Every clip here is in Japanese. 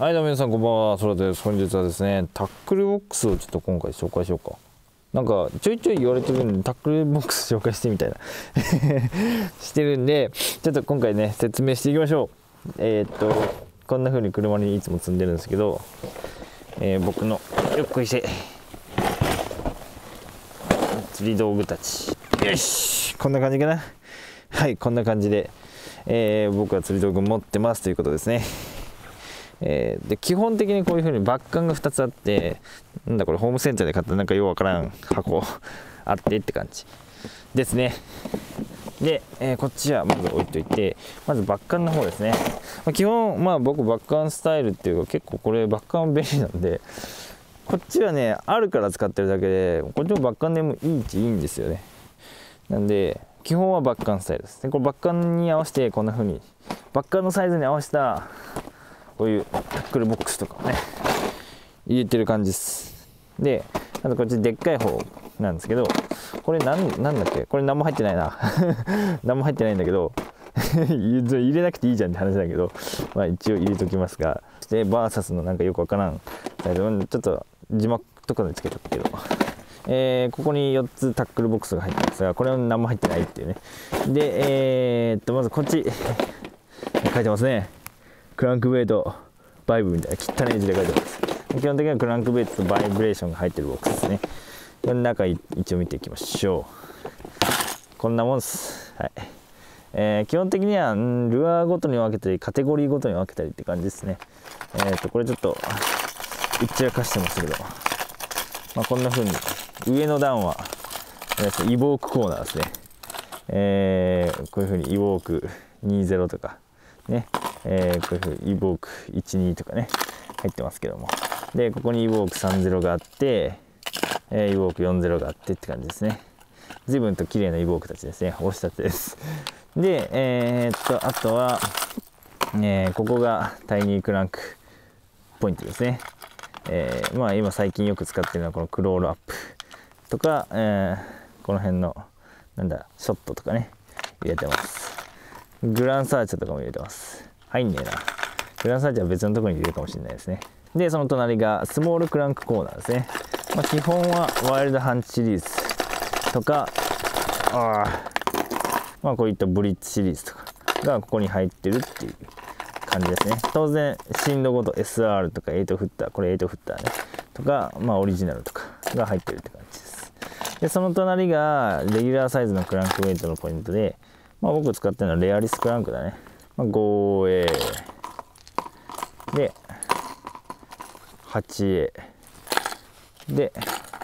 はいどうも皆さんこんばんは、そらです。本日はですね、タックルボックスをちょっと今回紹介しようか。なんかちょいちょい言われてるんで、タックルボックス紹介してみたいなしてるんで、ちょっと今回ね説明していきましょう。こんな風に車にいつも積んでるんですけど、僕のよっこいせ釣り道具たち、よし、こんな感じかな。はい、こんな感じで、僕は釣り道具持ってますということですね。で基本的にこういう風にバッカンが2つあって、なんだこれホームセンターで買ったなんかようわからん箱あってって感じですね。で、こっちはまず置いといて、まずバッカンの方ですね。基本僕バッカンスタイルっていうか、結構これバッカン便利なんで、こっちはねあるから使ってるだけで、こっちもバッカンでもいいっちゃいいんですよね。なんで基本はバッカンスタイルです。でこれバッカンに合わせてこんな風にバッカンのサイズに合わせたこういうタックルボックスとかをね入れてる感じです。であとこっちでっかい方なんですけど、これなんだっけ、これ何も入ってないな何も入ってないんだけど入れなくていいじゃんって話だけど、一応入れときますが、でバーサスのなんかよくわからんちょっと字幕とかでつけとくけど、ここに4つタックルボックスが入ってますが、これは何も入ってないっていうね。でまずこっち書いてますね。クランクベイトバイブみたいな汚い字で書いてます。基本的にはクランクベイトとバイブレーションが入ってるボックスですね。この中一応見ていきましょう。こんなもんです。はい。基本的にはルアーごとに分けたりカテゴリーごとに分けたりって感じですね。これちょっとうっちらかしてますけど、こんな風に上の段はイボークコーナーですね。こういう風にイボーク20とかね、こういう風にイボーク12とかね入ってますけども、でここにイボーク30があって、イボーク40があってって感じですね。随分と綺麗なイボークたちですね。押したてです。であとは、ここがタイニークランクポイントですね。今最近よく使ってるのはこのクロールアップとか、この辺のショットとかね入れてます。グランサーチャとかも入れてます。入んねえな。グランサーチャは別のところに入れるかもしれないですね。でその隣がスモールクランクコーナーですね。基本はワイルドハンチシリーズとか、こういったブリッジシリーズとかがここに入ってるっていう感じですね。当然深度ごと SR とか8フッター、これ8フッターねとか、オリジナルとかが入ってるって感じです。でその隣がレギュラーサイズのクランクウェイトのポイントで、僕使ってるのはレアリスクランクだね。5A で 8A で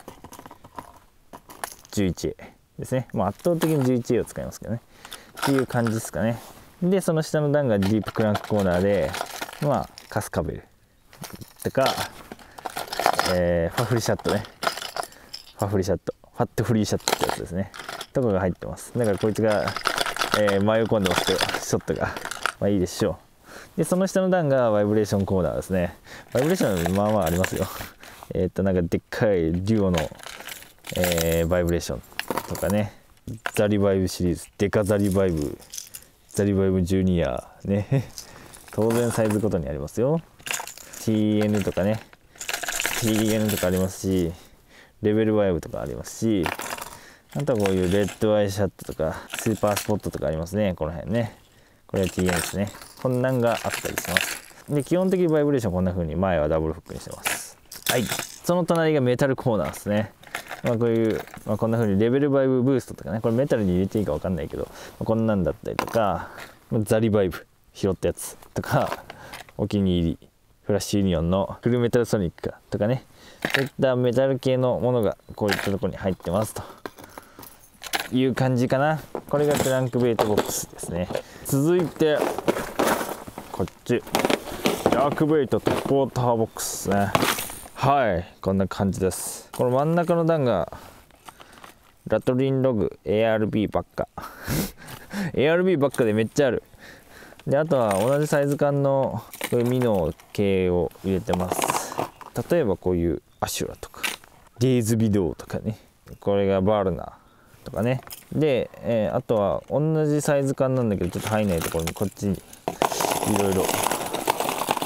11A ですね。圧倒的に 11A を使いますけどねっていう感じですかね。でその下の段がディープクランクコーナーで、カスカベルとか、ファフリシャットね、ファットフリーシャットってやつですねとかが入ってます。だからこいつが、迷い込んでますけど、ショットがいいでしょう。でその下の段がバイブレーションコーナーですね。バイブレーションありますよ。なんかでっかいデュオの、バイブレーションとかね、ザリバイブシリーズ、デカザリバイブジュニアね当然サイズごとにありますよ。 TN とかね、 TN とかありますし、レベル5とかありますし、あとはこういうレッドアイシャットとかスーパースポットとかありますね。この辺ね、これは TN ですね。こんなんがあったりします。で基本的にバイブレーションこんな風に前はダブルフックにしてます。はい。その隣がメタルコーナーですね。こういう、こんな風にレベル5ブーストとかね、これメタルに入れていいか分かんないけど、こんなんだったりとか、ザリバイブ拾ったやつとか、お気に入りフラッシュユニオンのフルメタルソニックとかね、そういったメタル系のものがこういったところに入ってますという感じかな。これがクランクベイトボックスですね。続いてこっちダークベイトトップウォーターボックスですね。はい、こんな感じです。この真ん中の段がラトリンログ ARB ばっかARB ばっかでめっちゃある。であとは同じサイズ感のこういうミノ系を入れてます。例えばこういうアシュラとかデイズビドウとかね、これがバールナーとかね。で、あとは同じサイズ感なんだけどちょっと入んないところにこっちにいろいろ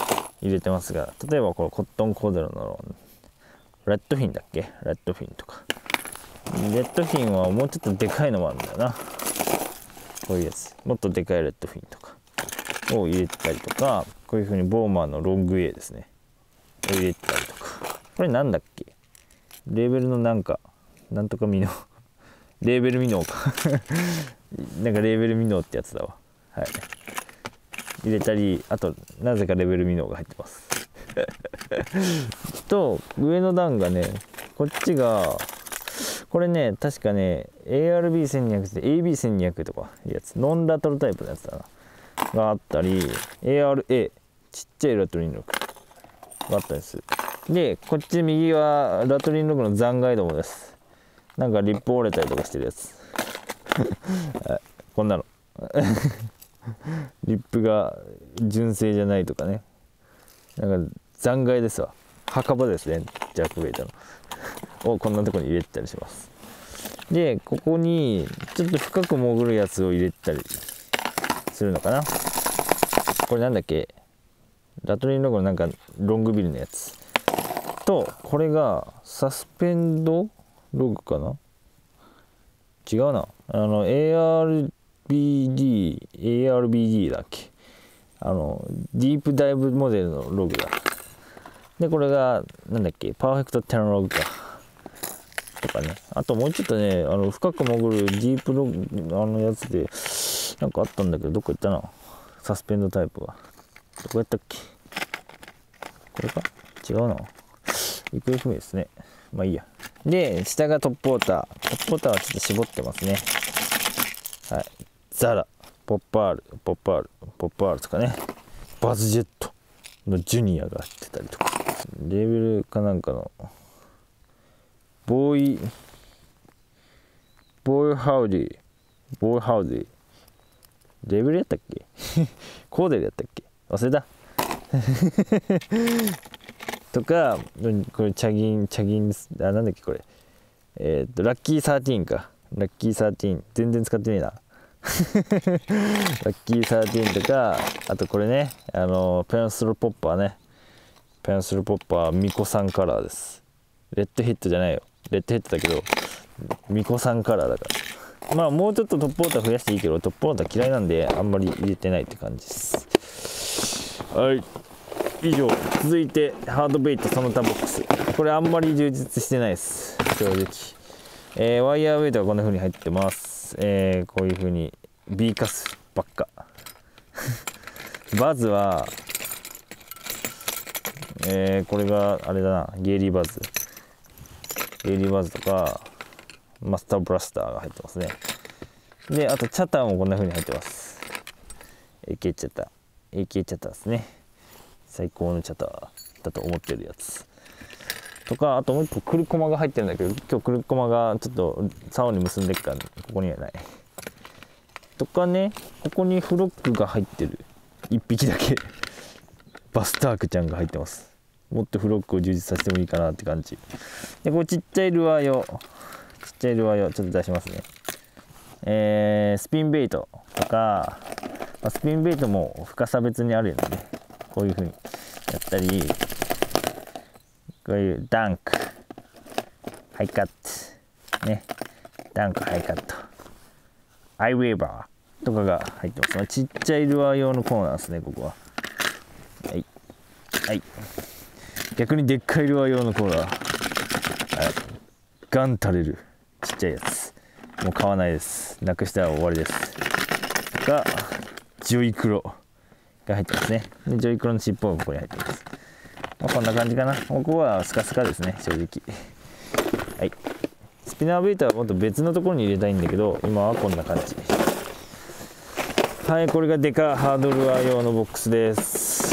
入れてますが、例えばこのコットンコーデロのレッドフィンだっけ、レッドフィンとか、レッドフィンはもうちょっとでかいのもあるんだよな。こういうやつ、もっとでかいレッドフィンとかを入れてたりとか、こういう風にボーマーのロング A ですねを入れてたりとか、これなんだっけ、レーベルのなんとかミノレーベルミノーかなんかレーベルミノーってやつだわ。はい、入れたり、あとなぜかレーベルミノーが入ってますと、上の段がね、こっちがこれね、確かね ARB1200 で AB1200 とかいうやつ、ノンラトルタイプのやつだながあったり、 ARA ちっちゃいラトリンロックがあったりする。でこっち右はラトリンロックの残骸どもです。なんかリップ折れたりとかしてるやつこんなのリップが純正じゃないとかね、なんか残骸ですわ。墓場ですね、ジャックベイタのをこんなとこに入れてたりします。でここにちょっと深く潜るやつを入れたりするのかな。これなんだっけ、ラトリンロゴのなんかロングビルのやつと、これがサスペンドログかな、違うな、ARBD だっけ、ディープダイブモデルのログだ。でこれがなんだっけ、パーフェクト10ログかとかね。あともうちょっとね、深く潜るディープログやつでなんかあったんだけど、どこ行ったな、サスペンドタイプはどこやったっけ、これか、違うな、行方不明ですね。まあいいや。で下がトップウォーター、トップウォーターはちょっと絞ってますね。はい、ザラ、ポップ R とかね、バズジェットのジュニアが入ってたりとか、レーベルかなんかのボーイハウディレーベルやったっけコーデルやったっけ、忘れたとか、これチャギンなんだっけこれ、ラッキー13か、ラッキー13全然使ってねえなラッキー13とか、あとこれね、ペンスルポッパーね、ペンスルポッパーミコさんカラーです。レッドヘッドじゃないよ、レッドヘッドだけどミコさんカラーだから、まあもうちょっとトップウォーター増やしていいけど、トップウォーター嫌いなんであんまり入れてないって感じです。はい、以上。続いてハードベイトその他ボックス、これあんまり充実してないです正直。ワイヤーウェイトがこんな風に入ってます。こういう風に B カスばっかバズはこれがあれだな、ゲイリーバズとかマスターブラスターが入ってますね。であとチャターもこんな風に入ってます。 AK チャターですね。最高のチャターだと思ってるやつとか、あともう一個クルコマが入ってるんだけど、今日クルコマがちょっと竿に結んでっからここにはないとかね。ここにフロックが入ってる1匹だけバスタークちゃんが入ってます。もっとフロックを充実させてもいいかなって感じで、これちっちゃいルアー用ちょっと出しますね。スピンベイトとか、スピンベイトも深さ別にあるよね。こういう風にやったり、こういうダンクハイカットね、ダンクハイカットアイウェーバーとかが入ってます。ちっちゃいルアー用のコーナーですね、ここは。はいはい、逆にでっかいルアー用のコーナー、はい、ガンタレルちっちゃいやつもう買わないです、なくしたら終わりですが、ジョイクロが入ってますね。でジョイクロの尻尾がここに入ってます。まあ、こんな感じかな。ここはスカスカですね、正直。はい、スピナーベイターはもっと別のところに入れたいんだけど、今はこんな感じ。はい、これがデカハードルアー用のボックスです。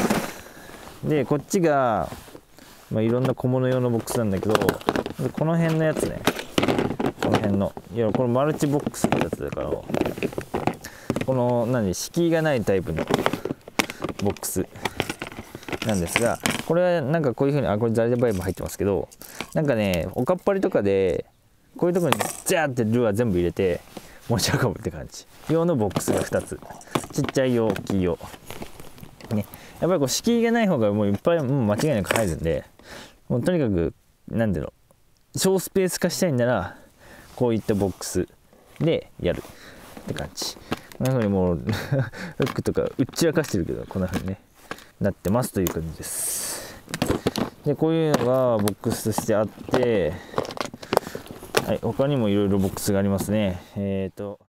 でこっちが、いろんな小物用のボックスなんだけど、この辺のやつね、この辺のこれマルチボックスってやつだから、この敷居がないタイプのボックスなんですが、これはなんかこういう風にこれザリバイブ入ってますけど、なんかねおかっぱりとかでこういうところにジャーってルアー全部入れて持ち運ぶって感じ用のボックスが2つ、ちっちゃい用大きい用ね。 やっぱりこう敷居がない方がもういっぱいもう間違いなく入るんで、もうとにかく何ていうの、小スペース化したいんならこういったボックスでやるって感じ。こんな風にもうフックとかうっちらかしてるけど、こんな風にねなってますという感じです。でこういうのがボックスとしてあって、はい、他にもいろいろボックスがありますね。